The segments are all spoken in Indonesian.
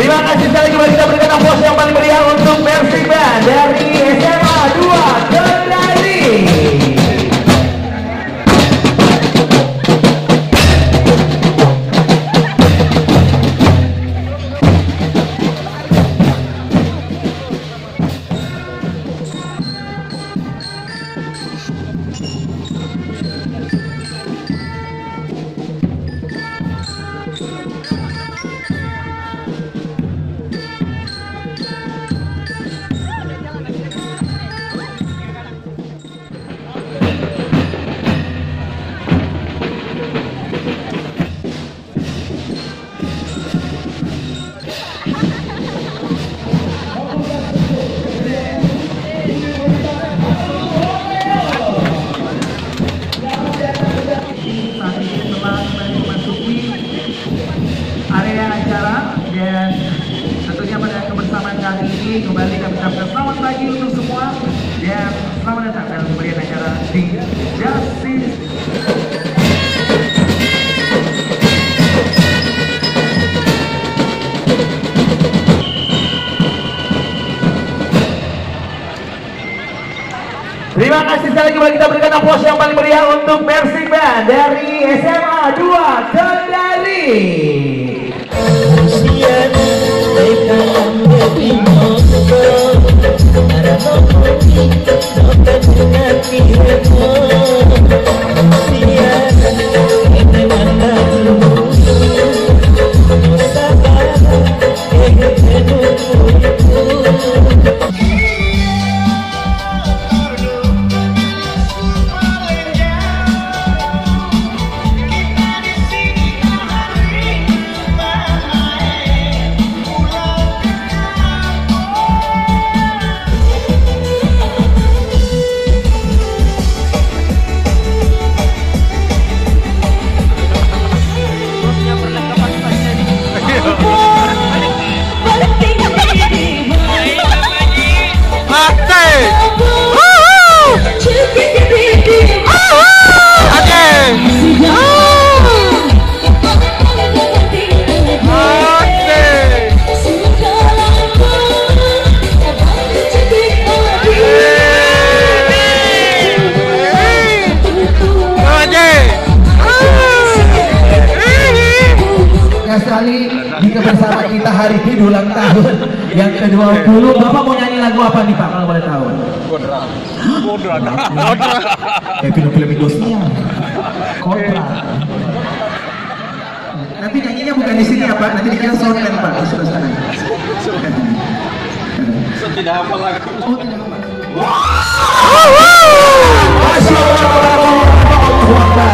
Terima kasih sekali lagi, kita berikan aplaus yang paling meriah untuk Persib Band dari SMA 2 Kendari. Kembali kami ucapkan selamat pagi untuk semua dan selamat datang dalam pemberian acara di Justice. Terima kasih sekali lagi, kita berikan aplaus yang paling meriah untuk Persib Band dari SMA 2 Kendari. Sekali di kebersamaan kita hari ini ulang tahun yang ke-20. Bapak mau nyanyi lagu apa nih Pak kalau boleh tahu? Kodrat. Film-film Indonesia. Kodrat. Nanti nyanyinya bukan di sini ya Pak, nanti dikira soundman Pak di sebelah sana. Tidak hafal lagu. Oh, tidak hafal. Masya Allah.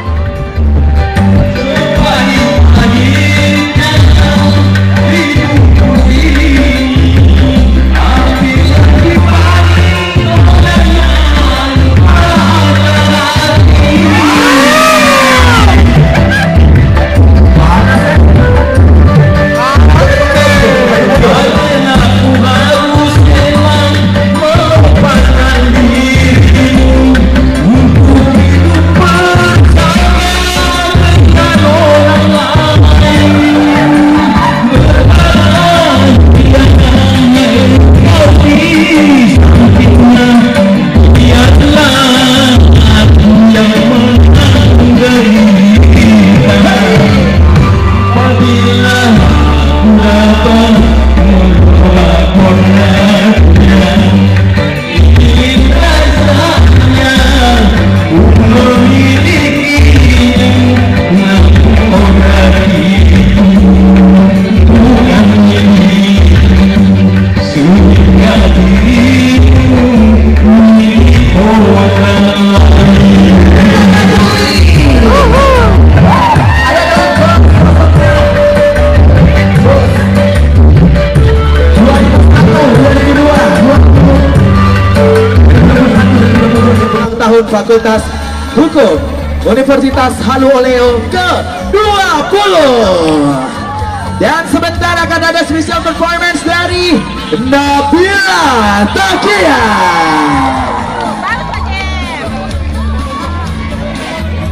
Fakultas Hukum Universitas Halu Oleo ke-20. Dan sebentar akan ada special performance dari Nabila Takia.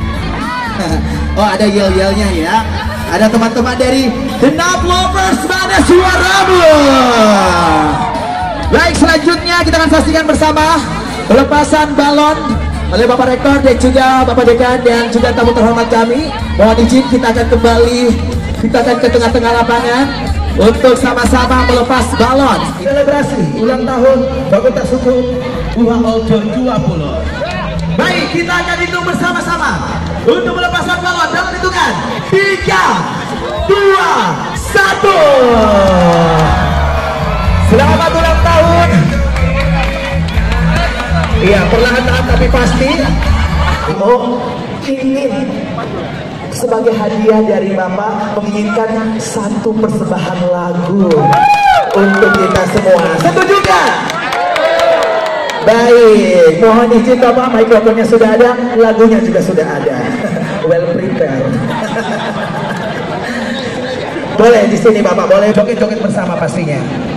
Oh, ada yel-yelnya ya. Ada teman-teman dari The Nub Lovers Band mana suaramu? Baik, selanjutnya kita akan saksikan bersama pelepasan balon oleh Bapak Rektor dan juga Bapak Dekan dan juga tamu terhormat kami. Mohon izin kita akan ke tengah-tengah lapangan untuk sama-sama melepas balon. Selebrasi ulang tahun Fakultas Hukum UHOJO 20. Baik, kita akan hitung bersama-sama untuk melepaskan balon dalam hitungan 3, 2, 1. Selamat ulang tahun. Iya, perlahan-lahan tapi pasti. Ingin sebagai hadiah dari Bapak menginginkan satu persembahan lagu untuk kita semua. Setuju gak? Baik, mohon izin Bapak, mikrofonnya sudah ada, lagunya juga sudah ada. Well prepared. Boleh di sini Bapak, boleh joget-joget bersama pastinya.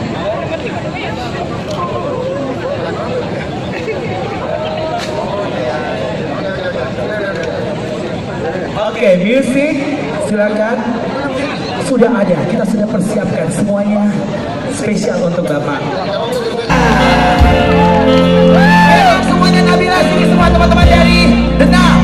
Oke, musik silakan. Sudah ada, kita sudah persiapkan semuanya spesial untuk Bapak. Semuanya Nabila, sini semua teman-teman dari Denang.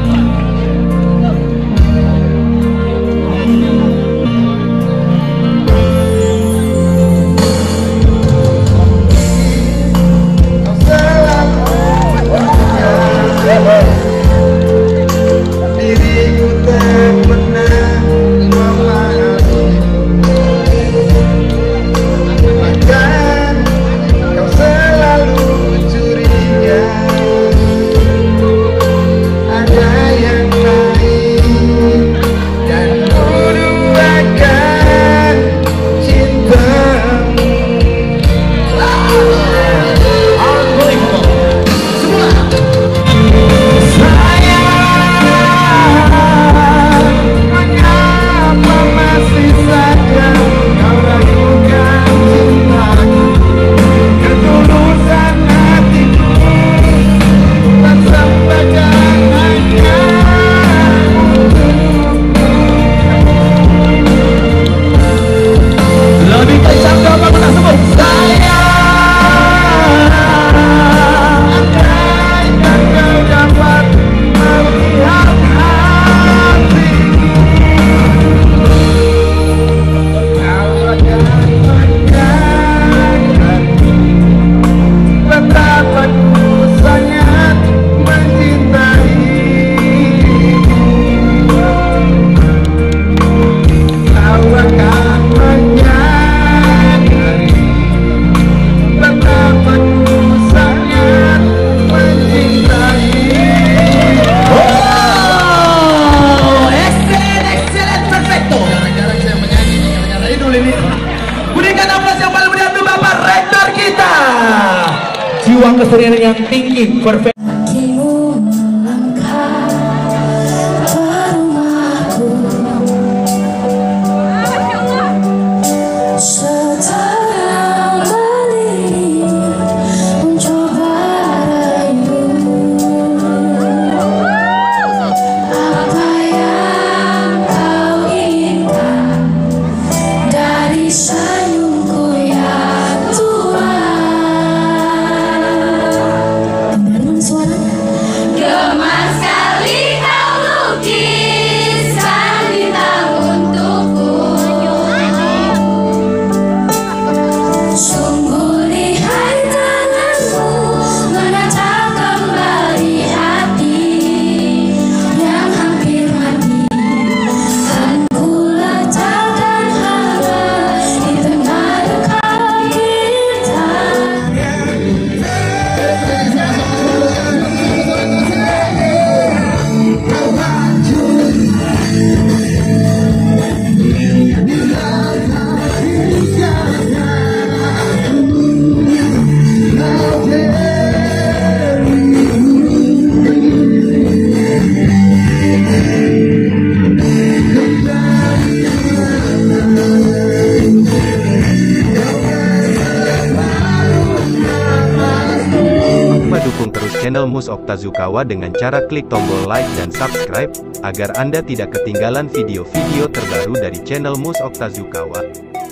Jiwa kesenian yang tinggi, perfect. Channel Mus Oktazukawa dengan cara klik tombol like dan subscribe, agar Anda tidak ketinggalan video-video terbaru dari channel Mus Oktazukawa.